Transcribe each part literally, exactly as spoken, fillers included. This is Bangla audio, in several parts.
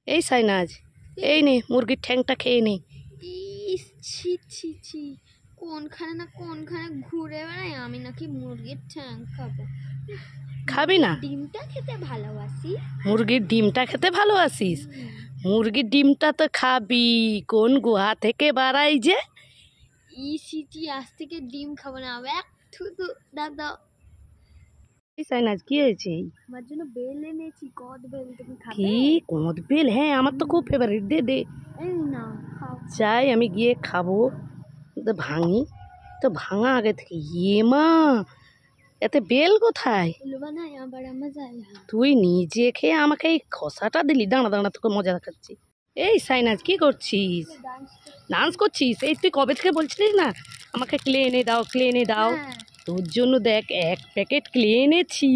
এই সাইনাজ, এই নে মুরগির ঠ্যাংটা খেয়ে নে। ইস ছি ছি ছি, কোনখানে না কোনখানে ঘুরে বেড়াই, আমি নাকি মুরগির ঠ্যাং খাবো। খাবি না? ডিমটা খেতে ভালোবাসি। মুরগির ডিমটা খেতে ভালোবাসিস? মুরগির ডিমটা তো খাবি, কোন গুহা থেকে বাড়াই যে। ইসিটি আজ থেকে ডিম খাবো না, এক থুতু দাদা। সাইনাজ কি হয়েছে? আমার জন্য বেল এনেছি, কদ বেল, তুমি খাবে? কি কদ বেল? হ্যাঁ আমার তো খুব ফেভারিট, দে দে। এই না খাও। চাই আমি গিয়ে খাবো, তো ভাঙি তো ভাঙা আগে থেকে। ইয়ে মা, এতে বেল কোথায়? তুই নিজে খেয়ে আমাকে এই খসাটা দিলি। দাঁড়া দাঁড়া, তোকে মজা দেখাচ্ছি। এই সাইনাজ কি করছিস? ডান্স করছিস? এই তুই কবে থেকে বলছিলিস না আমাকে ক্লে এনে দাও, ক্লে এনে দাও। তোর জন্য দেখ এক প্যাকেট ক্লে এনেছি।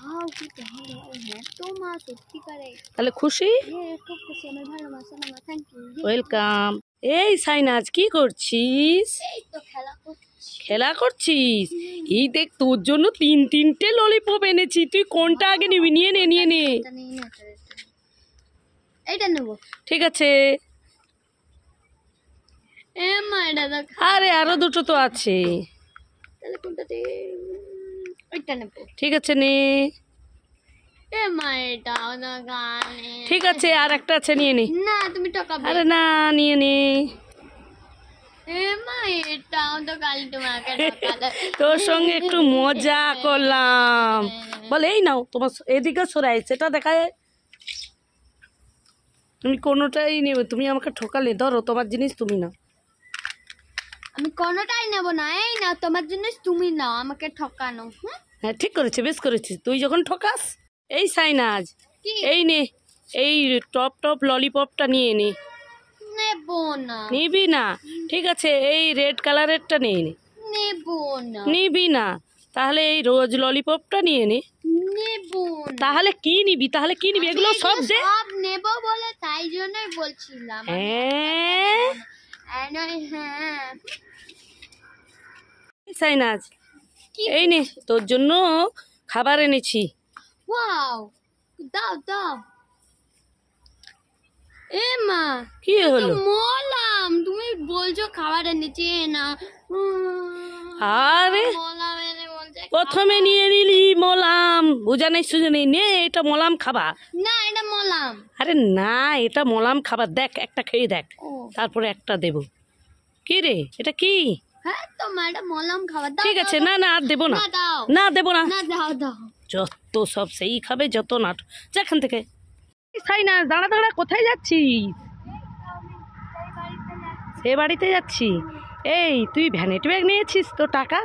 তাহলে খুশি? ওয়েলকাম। এই সাইনাজ কি করছিস? খেলা করছিস? এই দেখ তোর জন্য তিন তিনটে ললিপপ এনেছি, তুই কোনটা আগে নিবি? নিয়ে নে নিয়ে নে। এইটা নেব। ঠিক আছে। আরে আরো দুটো তো আছে। ঠিক আছে নে। ঠিক আছে আর একটা আছে, নিয়ে নে। না তুমি টাকা। আরে না, নিয়ে নে। তোর সঙ্গে একটু মজা করলাম বল। এই নাও তোমার, এদিকে সরাই সেটা দেখায়। তুমি কোনোটাই নেবে? তুমি আমাকে ঠকালে। ধরো তোমার জিনিস তুমি নাও। আমি কোনোটাই নেব না। এই নাও তোমার জিনিস তুমি নাও, আমাকে ঠকানো। হ্যাঁ ঠিক করেছে, বেশ করেছিস। তুই যখন ঠকাস। এই সাইনাজ, এই নে, এই টপ টপ ললিপপটা নিয়ে নে। নেব না। নিবি না? ঠিক আছে, এই রেড কালারেরটা নিয়ে নে। নেব না। নিবি না? তাহলে এই রোজ ললিপপটা নিয়ে নে। নেব না। তাহলে কি নিবি? তাহলে কি নিবি? এগুলো সব দে। সব নেব বলে তাই জন্যই বলছিলাম। হ্যাঁ হ্যাঁ সাইনাজ, এই নে তোর জন্য খাবার এনেছি। ওয়াও, দাও দাও। এ মা, কি হলো? মলাম, তুমি বলছো খাবার এনেছি না। আরে প্রথমে নিয়ে নিলি মলাম, বোঝা নেই সুঝে নেই। নে এটা মলাম খাবা। না এটা মলাম। আরে না, এটা মলাম খাবার। দেখ একটা খেয়ে দেখ, তারপরে একটা দেব। কি রে এটা কি? হ্যাঁ তোমার এটা মলাম খাবার। ঠিক আছে, না না আর দেবো না। দাও না দেবো না। না দাও দাও। যত সব সেই খাবে, যত নাট। যেখান থেকে। সাইনাজ দাঁড়া দাঁড়া, কোথায় যাচ্ছিস? সে বাড়িতে যাচ্ছি। এই তুই ভ্যানিটি ব্যাগ নিয়েছিস তো? টাকা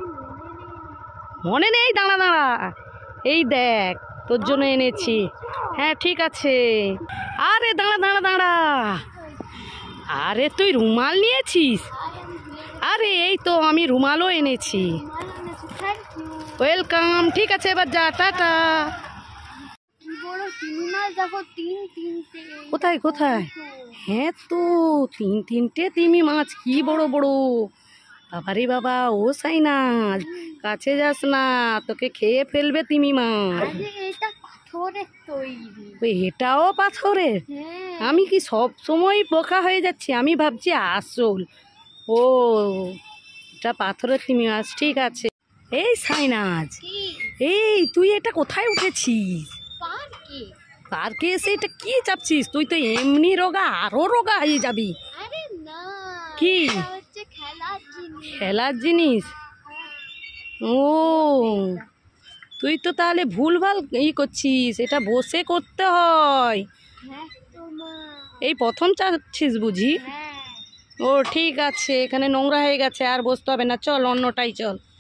মনে নেই? দাঁড়া দাঁড়া, এই দেখ তোর জন্য এনেছি। হ্যাঁ ঠিক আছে। আরে দাঁড়া দাঁড়া দাঁড়া, আরে তুই রুমাল নিয়েছিস? আরে এই তো আমি রুমালও এনেছি। ওয়েলকাম। ঠিক আছে এবার যা, টাটা। কোথায় কোথায়? হ্যাঁ তো তিন তিনটে তিমি মাছ, কি বড় বড়। বাবারে বাবা, ও সাইনাজ কাছে যাস না, তোকে খেয়ে ফেলবে তিমি মাছ। এটাও পাথরের? আমি কি সব সময় বোকা হয়ে যাচ্ছি? আমি ভাবছি আসল। ও এটা পাথরের তিমি মাছ। ঠিক আছে। এই সাইনাজ, এই তুই এটা কোথায় উঠেছিস? পার্কে এসে এটা কি চাপছিস? তুই তো এমনি রোগা, আরো রোগা হয়ে যাবি। কি খেলার জিনিস? ও তুই তো তাহলে ভুলভাল ই করছিস, এটা বসে করতে হয়। এই প্রথম চাচ্ছিস বুঝি? ও ঠিক আছে, এখানে নোংরা হয়ে গেছে, আর বসতে হবে না, চল অন্যটাই চল।